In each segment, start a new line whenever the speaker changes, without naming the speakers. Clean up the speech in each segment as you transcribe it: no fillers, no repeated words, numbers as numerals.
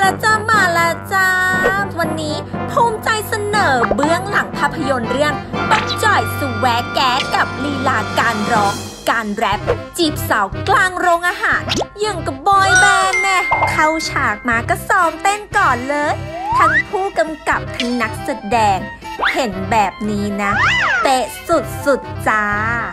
แล้วจ้ามาแล้วจ้าวันนี้ภูมิใจเสนอเบื้องหลังภาพยนตร์เรื่องปักจ่อยสุแวแก๊กับลีลาการร้องการแรปจีบสาวกลางโรงอาหารอย่างกับบอยแบนด์แน่เข้าฉากมาก็ซ้อมเต้นก่อนเลยทั้งผู้กำกับทั้งนักแสดงเห็นแบบนี้นะเป๊ะสุดๆจ้า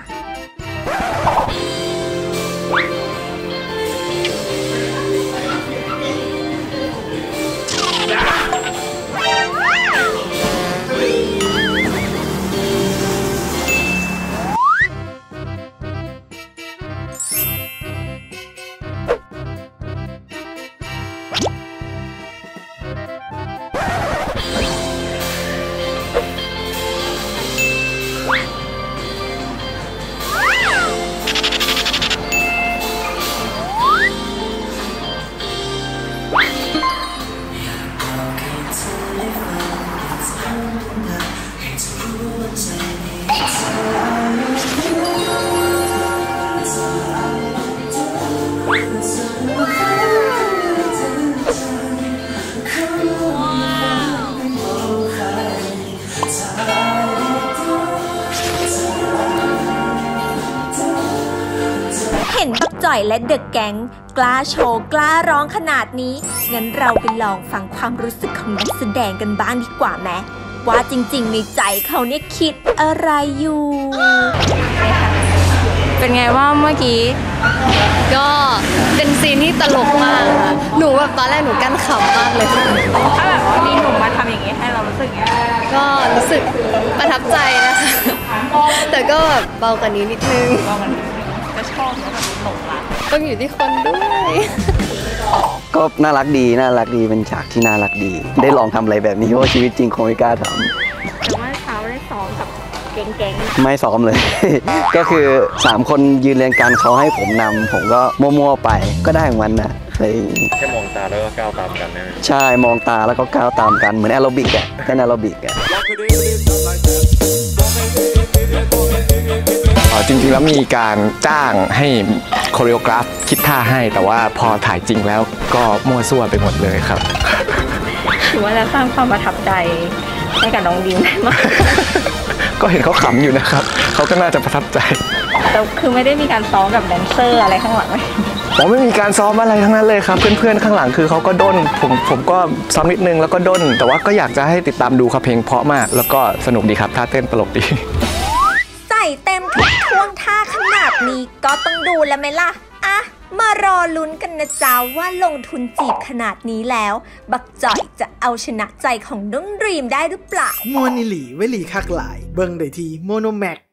เห็นปักจ่อยและเดอะแก๊งกล้าโชว์กล้าร้องขนาดนี้งั้นเราไปลองฟังความรู้สึกของนักแสดงกันบ้างดีกว่าไหมว่าจริงๆในใจเขาเนี่ยคิดอะไรอยู่
เป็นไงว่าเมื่อกี้ก็เป็นซีนที่ตลกมากค่ะหนูแบบตอนแรกหนูกั้นขำมากเลย
ถ้าแบบว่ามีหนุ่มมาทำอย่างนี้ให้เรารู้สึกไง
ก็รู้สึกประทับใจนะคะแต่ก็แบบเบากว่านี้นิดนึง
ก็ชอบแล้วแบบหลงรัก
ต้องอยู่ที่คนด้วย
ก็น่ารักดีเป็นฉากที่น่ารักดีได้ลองทำอะไรแบบนี้เพราะชีวิตจริงคงไม่กล้าทำ
แต่ว่าเช้าได้ซ้อมกับแก๊ง
ไม่ซ้อมเลย ก็คือ3คนยืนเรียงกันเขาให้ผมนำผมก็มั่วๆไปก็ได้ของมันนะ
แค่มองตาแล้วก็ก้าวตามกัน
ใช่มองตาแล้วก็ก้าวตามกันเหมือนแอโรบิกอ่ะเต้นแอโรบิกอ่ะ
จริงๆแล้วมีการจ้างให้โคเรียกราฟคิดท่าให้แต่ว่าพอถ่ายจริงแล้วก็มั่วซั่วไปหมดเลยครับ
ถือว่าจะสร้างความประทับใจให้กับน้องดิมได้มาก
ก็เห็นเขาขำอยู่นะครับเขาก็น่าจะประทับใจ
แต่คือไม่ได้มีการซ้อมกับแดนเซอร์อะไรข้างหลังไหม
ผมไม่มีการซ้อมอะไรทั้งนั้นเลยครับเพื่อนๆข้างหลังคือเขาก็ด้นผมก็ซ้อมนิดนึงแล้วก็ด้นแต่ว่าก็อยากจะให้ติดตามดูครับเพลงเพราะมากแล้วก็สนุกดีครับท่าเต้นตลกดี
ใส่เต็มทุกท่วงท่าขนาดนี้ก็ต้องดูแล้วไหมล่ะอ่ะมารอลุ้นกันนะจ๊ะว่าลงทุนจีบขนาดนี้แล้วบักจ่อยจะเอาชนะใจของน้องดรีมได้หรือเปล่า
มวนอิหลีเวลีคักหลายเบิ่งได้ที่โมโนแม็ก